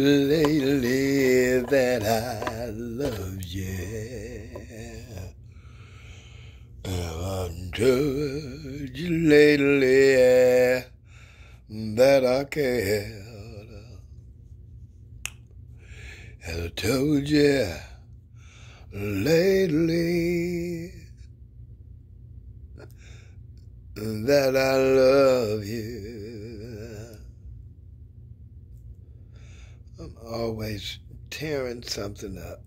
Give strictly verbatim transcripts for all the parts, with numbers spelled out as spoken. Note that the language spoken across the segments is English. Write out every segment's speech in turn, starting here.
lately that I love you? Have I told you lately that I cared? Have I told you lately that I love you? I'm always tearing something up.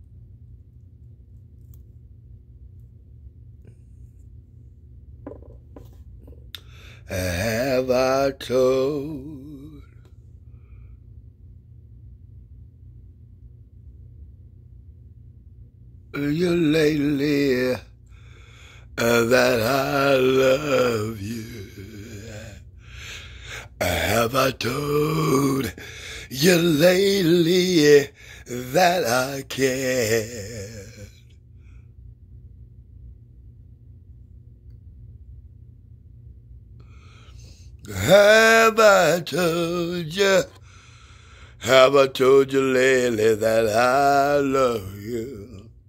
Have I told you lately that I love you? Have I told you lately that I care? Have I told you, have I told you lately that I love you?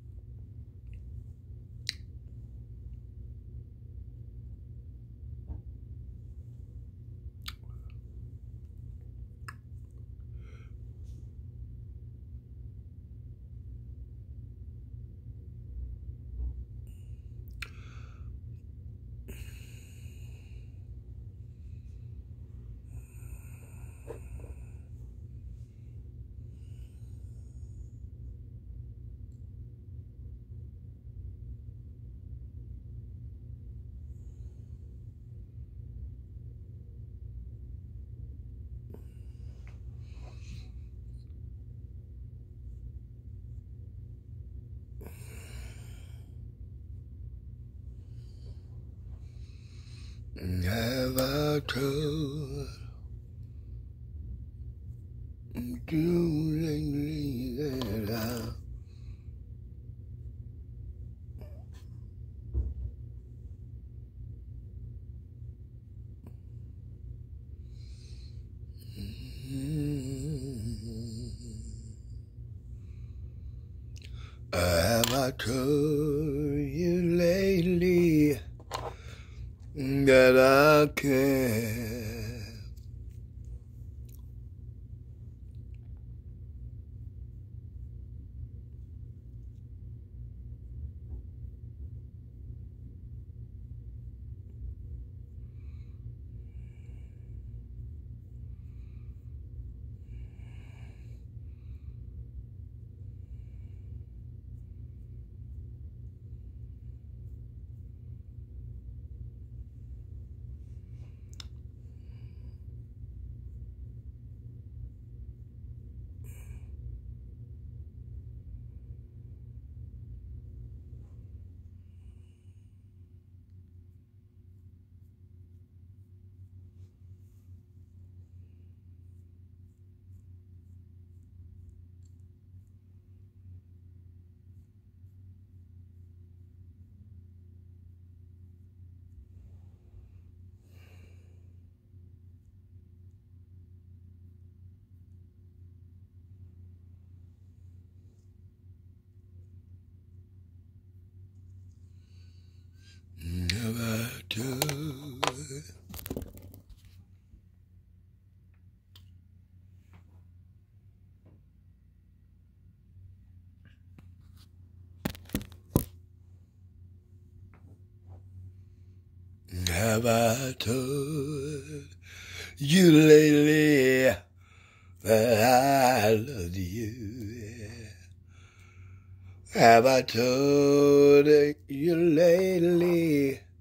Have I told you lately that I Have I told you lately that I care? Have I told? Have I told you lately that I love you? Have I told you lately